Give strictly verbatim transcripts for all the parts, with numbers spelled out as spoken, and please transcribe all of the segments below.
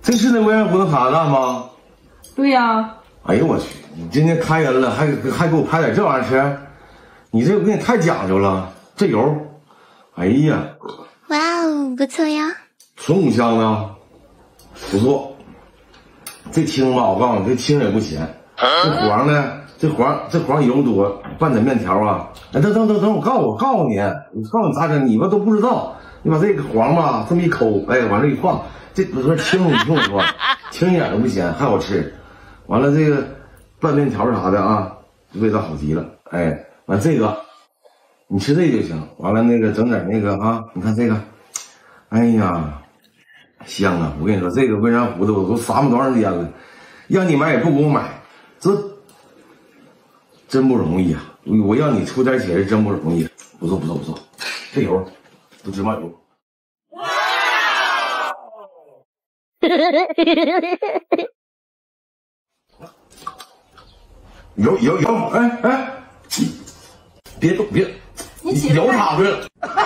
这是那微软胡同卡站吗？ 对呀、啊。 哎呦我去！你今天开恩了，还还给我拍点这玩意儿吃？你这我跟你太讲究了，这油，哎呀！ 哇哦，不错呀！ 纯五香的，不错。这青吧，我告诉你，这青也不咸。这黄呢？这黄这黄油多，拌点面条啊！哎，等等等等，我告诉我告诉你，我告诉你咋整？你们都不知道。你把这个黄吧，这么一抠，哎，往这一放，这不是青，你听我说，青一点都不咸，还好吃。完了这个拌面条啥的啊，味道好极了。哎，完这个，你吃这就行。完了那个整点那个啊，你看这个，哎呀，香啊！我跟你说，这个温山糊的我都撒么多长时间了，让你买也不给我买，这真不容易啊！我要你出点钱是真不容易。不错不错不错，这油都芝麻油。油油油！哎哎，别动别，你油塌去了！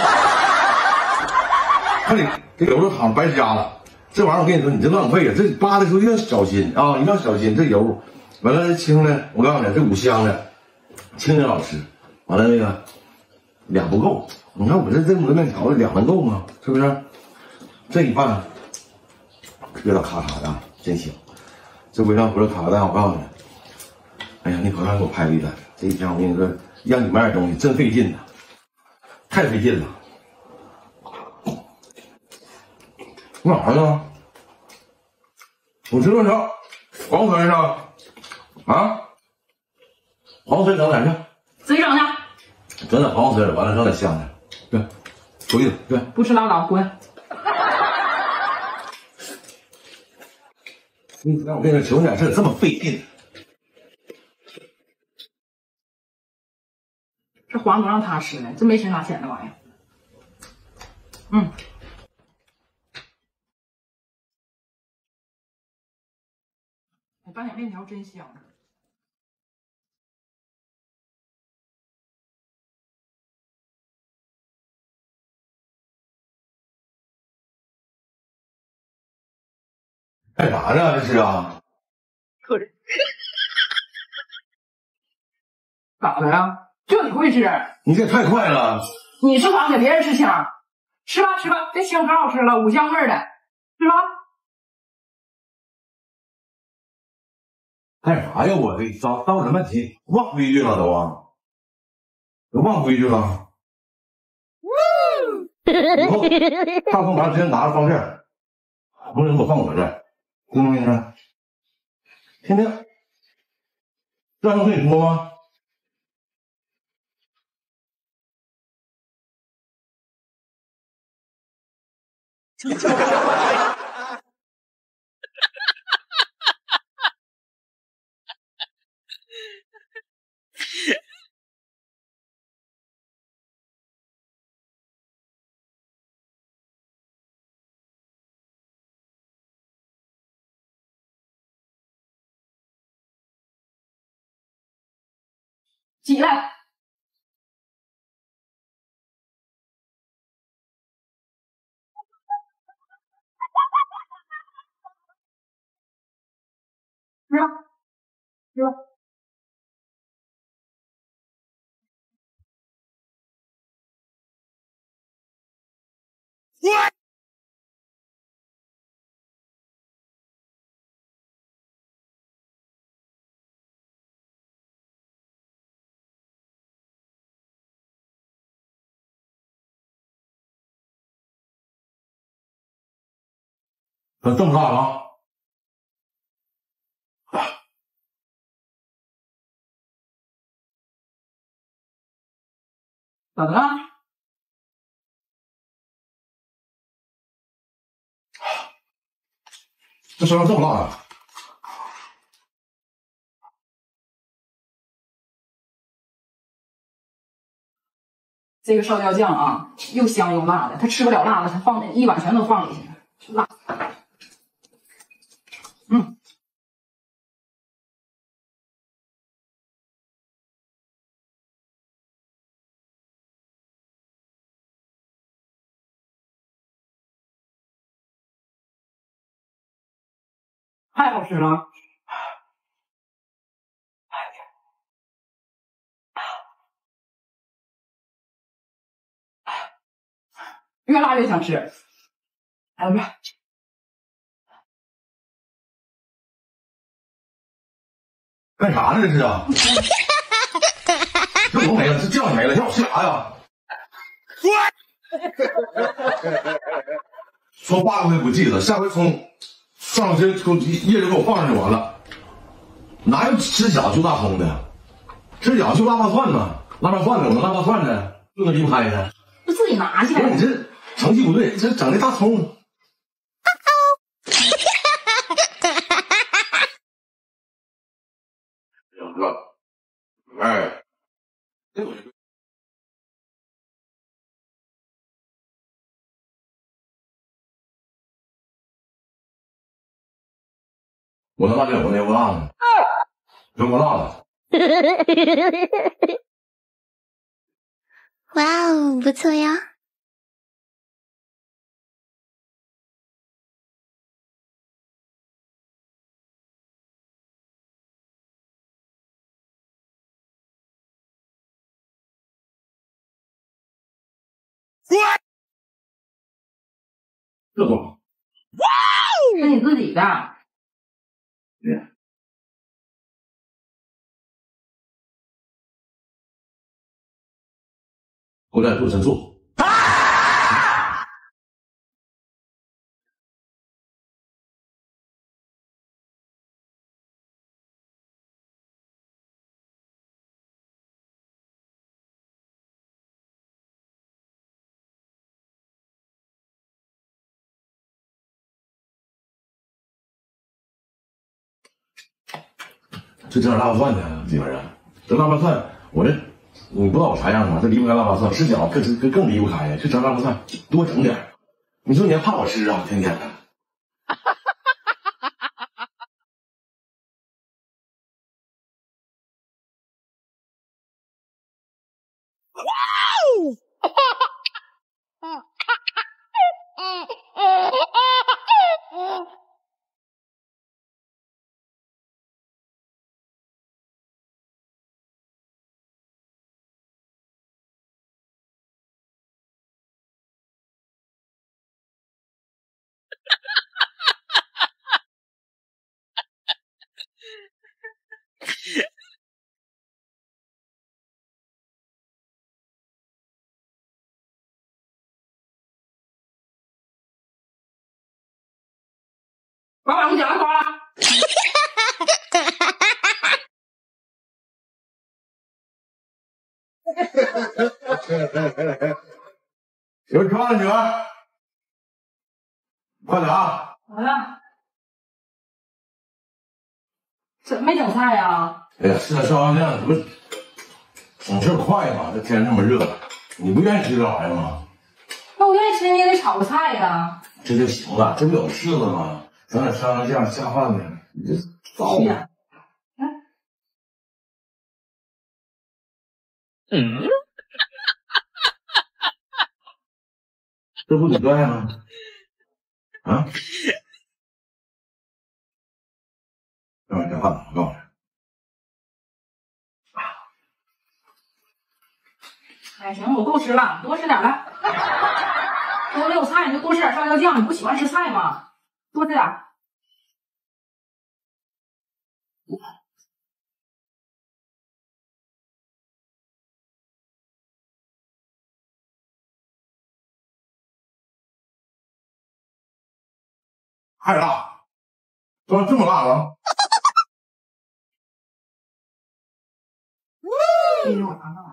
看你这油都淌白瞎了，这玩意儿我跟你说，你这浪费啊！这扒的时候一定要小心啊，一定要小心。这油完了，这青呢，我告诉你，这五香的青也好吃。完了那个俩不够，你看我这这么多面条，俩能够吗？是不是？这一拌，味道咔嚓的，真香。这微软胡子卡蛋，我告诉你，哎呀，你可让给我拍一单，这一天我跟你说，让你买点东西真费劲呐，太费劲了。你干啥呢？我吃顿吃，黄水呢？啊？黄水整哪去？ 自己整去。 整点黄水，完了整点香的。对，回去对。 不吃拉倒，滚。 你让我跟你说，求你点事这么费劲。 这黄不让他吃呢，这没谁拿钱的玩意儿。嗯。我拌点面条真香。 干啥呢？这是啊？ 可是。咋的呀？就你会吃？ 你这也太快了！ 你吃黄给别人吃香，吃吧吃吧，这青可好吃了，五香味的，是吧？ 干啥呀？我这糟糟什么急？忘规矩了都啊？都忘规矩了。以后大风盘直接拿着放这儿，不能给我放我这儿，听没听着？听听？让人跟你说吗？ 起来！是吧？是吧？ 怎么这么大了？ 咋的了？ 这身上这么大呀？ 这个烧椒酱啊，又香又辣的，他吃不了辣的，他放一碗全都放里去，辣。嗯。 太好吃了。越辣越想吃。哎呀，不是。 干啥呢？这是啊？这我没了，这酱没了，让我吃啥呀？说八回不记得，下回葱上这给我叶就给我放上就完了。哪有吃小就大葱的？吃小就腊八蒜呢？腊八蒜呢？我能腊八蒜呢？不能离不开的。 就自己拿去。 不是你这成绩不对，这整的大葱。两个，哎，这我就。我他妈这有个牛不辣呢，牛不辣的。 哇哦，不错呀！ 这多， 是你自己的。 对。后来做申诉。这整腊八蒜呢，基本上这腊八蒜，我这你不知道我啥样吗？这离不开腊八蒜，吃饺更更更离不开呀。这整腊八蒜多整点，你说你还怕我吃啊？天天的。 把把我脚刮了。 媳妇吃饭了，媳妇，快点啊！ 好了。怎么没整菜呀？ 哎呀，吃点烧鸭酱，这不省事快吗？这天这么热，你不愿意吃这玩意儿吗？ 那我愿意吃，你也得炒个菜呀。 这就行了，这不有柿子吗？整点烧鸭酱下饭呢，你这糟呀！嗯，这不你拽吗？啊？让我电话，我告诉你。 哎，行，我够吃了，多吃点来。都没有菜，你就多吃点烧椒酱。你不喜欢吃菜吗？多吃点。 太辣，都这么辣了？ 这是我尝尝。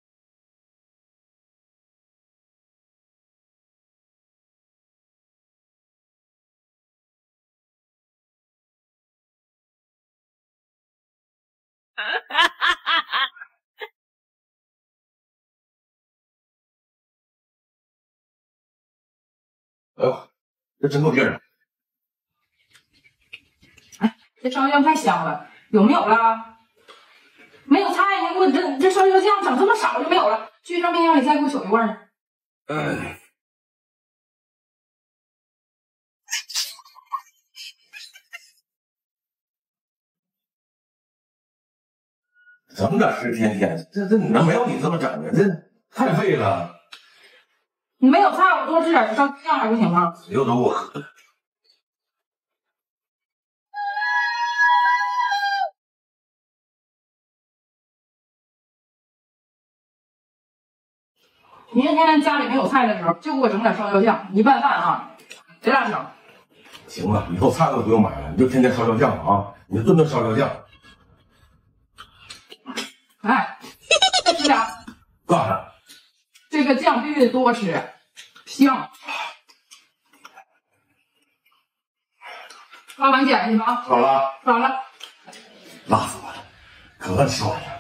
哎呦，这真够劲儿！ 哎，这烧椒酱太香了，有没有了？没有菜，你给我这这烧椒酱整这么少就没有了，去上冰箱里再给我取一罐儿。 哎。 整点事天天，这这能没有你这么整的？这太废了。 你没有菜，我多吃点烧酱还不行吗？ 又都我喝。 明天家里没有菜的时候，就给我整点烧椒酱，一拌饭啊，别大省。 行了，以后菜都不用买了，你就天天烧椒酱啊，你就顿顿烧椒酱。 哎，吃点。 干啥？ 这个酱必须得多吃，香。把碗捡去吧啊！ 好了， 好了， 辣死我了，可乐吃完了。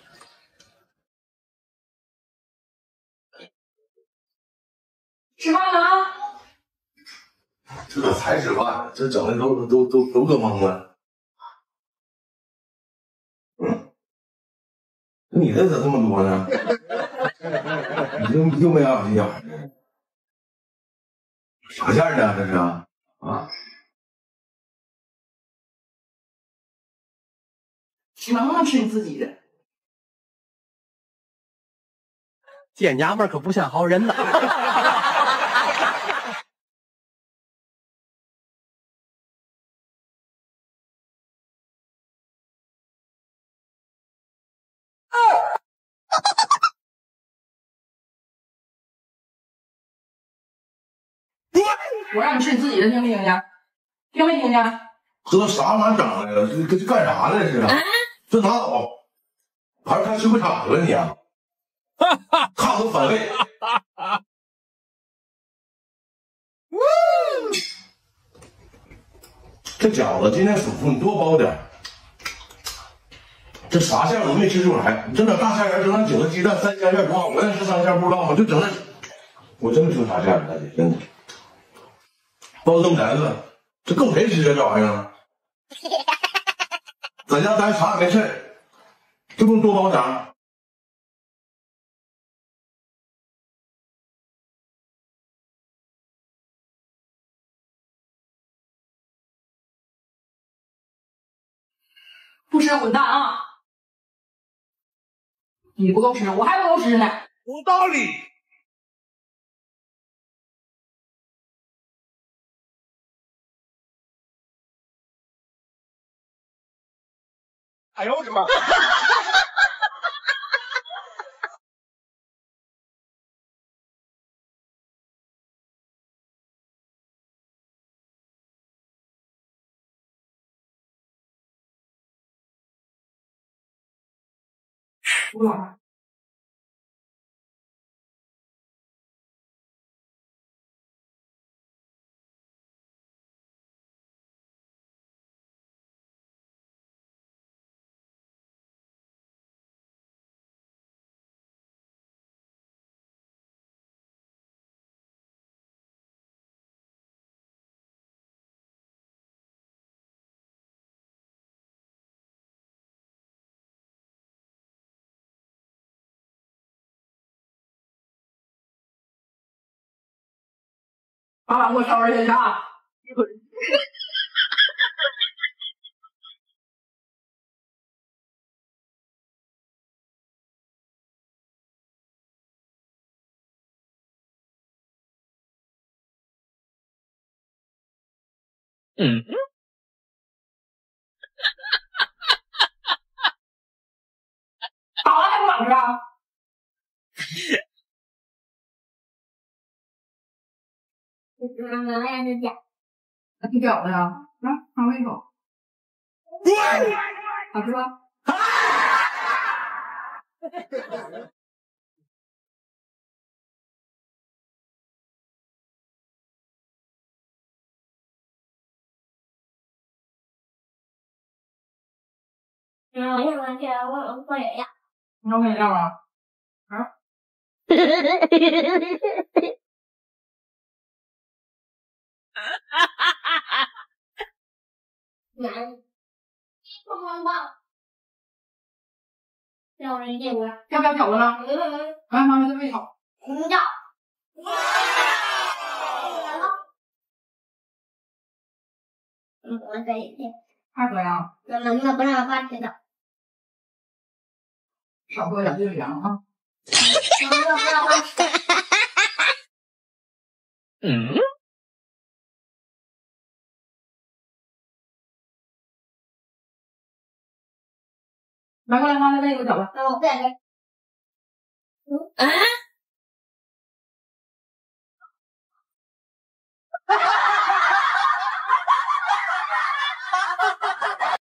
吃饭了啊！ 这才吃饭，这整的都都都都饿懵了。嗯，你这咋这么多呢？你又又没养心眼儿呢？啥馅儿的这是啊？ 你能不能吃你自己的？ 这娘们儿可不像好人呐！ 我让你吃你自己的，听没听见？听没听见？ 这都啥玩意儿整的呀？这这干啥呢？这是？这拿走，还是开水果厂去了你啊？看都反胃。这饺子今天嘱咐你多包点。这啥馅我都没吃出来，你整点大馅仁，整点韭菜鸡蛋三鲜馅多好，我也是三馅不知道吗？就整点，我真没吃啥馅儿，大姐真的。包这么难了，这够谁吃啊？这玩意儿，在家待啥也没事，就不能多包点儿。 不吃滚蛋啊！你不够吃，我还不够吃呢。 有道理。哎呦我的妈！ 不了。把碗给我收拾下去啊！一会儿。 嗯。 打了还不满着啊？挺屌的呀！来，尝一口。好吃吧？ 嗯，要不然这样我喝饮料。 你要喝饮料啊？啊？ 难，棒棒棒！让人见过。 要不要饺子呢？ 嗯， 来，妈妈再喂一口。 嗯，要。嗯，我可以吃。 还喝呀？ 妈妈，那不让爸吃的。 少喝点就凉啊。 然后要不要喝水？ 嗯。 拿过来，妈再喂一个走吧。 那我再来。嗯啊。